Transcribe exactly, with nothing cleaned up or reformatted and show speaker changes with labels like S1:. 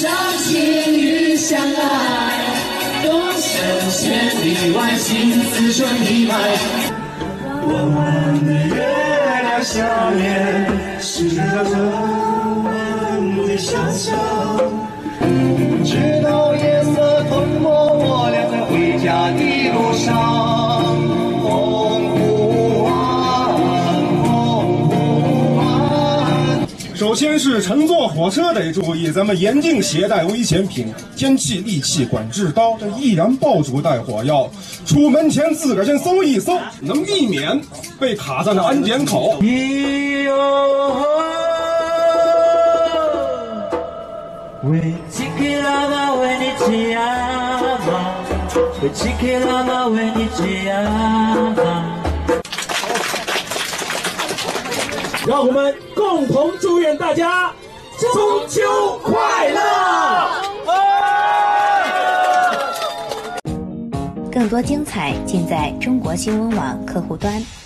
S1: 相亲与相爱，终身千里外，心似春意埋。
S2: 弯弯的月亮下面，是着沉稳的想象。直到夜色吞没我俩在回家的路上。澎湖湾，澎湖湾。
S3: 首先是乘坐火车得注意，咱们严禁携带危险品、天气、利器、管制刀，这依然爆竹带火药。出门前自个儿先搜一搜，能避免被卡在那安检口。
S2: 咿哟喂，吉克拉玛为你吉亚玛，为吉克拉玛为你吉亚玛。
S4: 让我们共同祝愿大家中秋快乐！
S5: 更多精彩尽在中国新闻网客户端。